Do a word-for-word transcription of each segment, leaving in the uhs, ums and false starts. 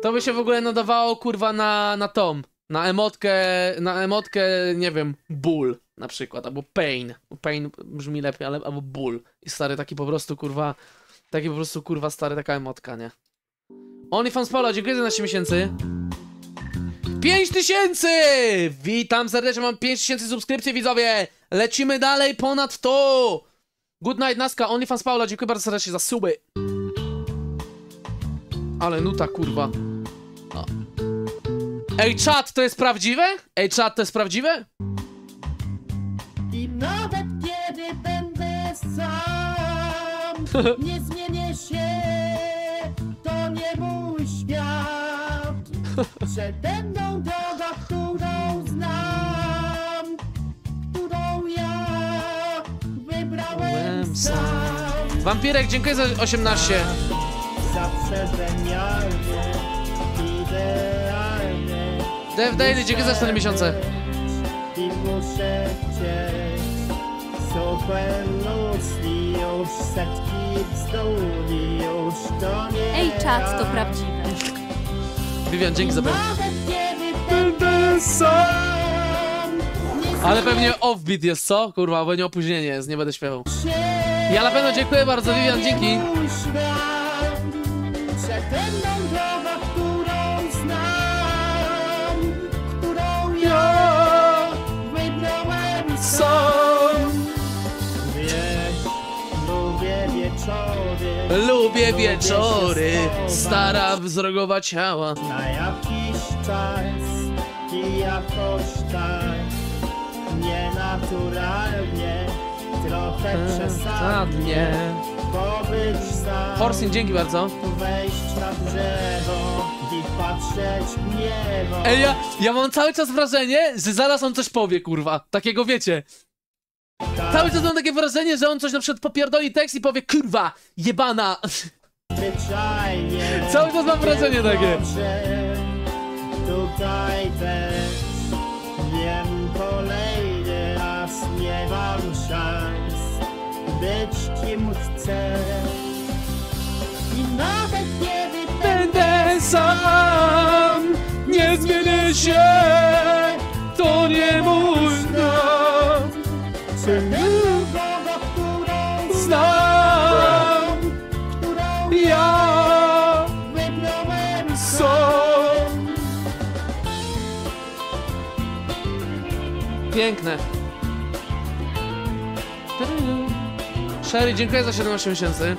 To by się w ogóle nadawało, kurwa, na, na tom. Na emotkę, na emotkę, nie wiem, ból na przykład, albo pain. Pain brzmi lepiej, ale albo ból. I stary, taki po prostu, kurwa, taki po prostu, kurwa, stary, taka emotka, nie? OnlyFans Paula, dziękuję za naście miesięcy. pięć tysięcy! Witam serdecznie, mam pięć tysięcy subskrypcji, widzowie! Lecimy dalej ponad to! Good night, Naska, OnlyFans Paula, dziękuję bardzo serdecznie za suby. Ale nuta, kurwa. O. Ej, czat, to jest prawdziwe? Ej, czat, to jest prawdziwe? I nawet kiedy będę sam, nie zmienię się, to nie mój świat. Przede mną droga, którą znam, którą ja wybrałem sam. Wampirek, dziękuję za osiemnaście. Zawsze genialnie, idealnie. Dev Daily, dziękuję za cztery miesiące. I muszę cię, super ludzki, już setki bzdurni, już to nie. Ej, czat, to prawdziwe. Vivian, dzięki za pewno. Nawet kiedy będę sam, nie Ale pewnie offbeat jest, co? Kurwa, bo nie opóźnienie jest, nie będę śpiewał. się, Ja na pewno dziękuję bardzo, Vivian, dzięki. mój świat. Przede mną droga, którą znam, którą ja wybrałem sam. Wiesz, lubię wieczory, Lubię wieczory, stara wzrogowa ciała. na jakiś czas i jakoś tak nienaturalnie, trochę przesadnie pobyć sam, Horsin, dzięki bardzo. wejść na drzewo i patrzeć w niebo. Ej, ja, ja mam cały czas wrażenie, że zaraz on coś powie, kurwa. Takiego wiecie. Cały czas mam takie wrażenie, że on coś na przykład popierdoli tekst i powie, kurwa, jebana. Zwyczajnie Cały czas mam wrażenie takie. może tutaj też wiem, kolejny raz nie mam szans być kim chcę. I nawet kiedy Będę sam, nie zmienię się, to nie mój dom. drogę, którą Znam, którą ja wybrałem sam. Piękne. Sherry, dziękuję za siedemnaście miesięcy.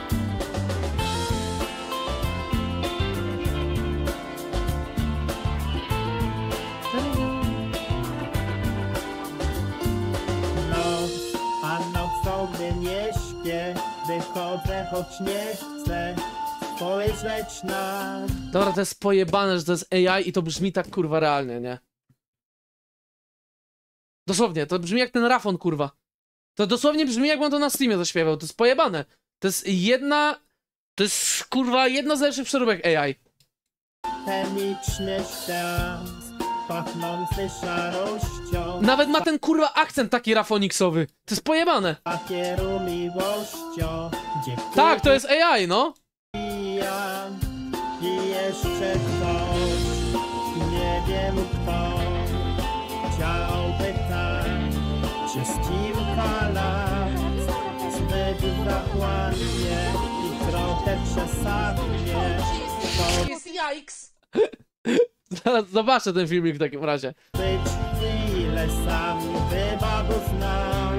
noc, a nocą gdy nie śpię, wychodzę choć nie chcę spojrzeć na. Dobra, to jest pojebane, że to jest A I i to brzmi tak kurwa realnie, nie? Dosłownie, to brzmi jak ten Rafon, kurwa. To dosłownie brzmi jak on to na streamie zaśpiewał, to jest pojebane. To jest jedna... To jest kurwa jedna z lepszych przeróbek A I. Chemiczny świat, pachnący szarością, Nawet ma ten kurwa akcent taki rafoniksowy. To jest pojebane. papieru miłością, gdzie Tak, to jest A I, no. ja i jeszcze ktoś, nie wiem kto, chciałby tak przez kilka lat, zbyt zachłannie i trochę przesadnie, Jest jajks. Zaraz zobaczę ten filmik w takim razie. być chwilę sam, chyba go znam.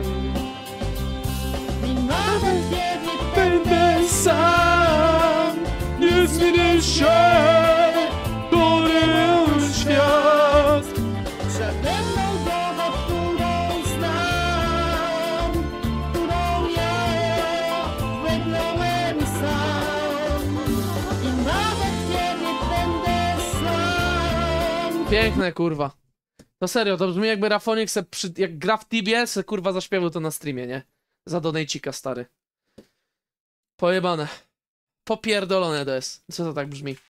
I nawet kiedy Będę sam, nie zmienię się, to nie mój świat. przede mną droga, którą znam, którą ja wybrałem sam. I nawet kiedy będę sam. Piękne, kurwa. No serio, to brzmi jakby Rafonik se przy, jak gra w Tibie, se kurwa zaśpiewał to na streamie, nie? Za donejcika, stary. Pojebane. Popierdolone to jest. Co to tak brzmi?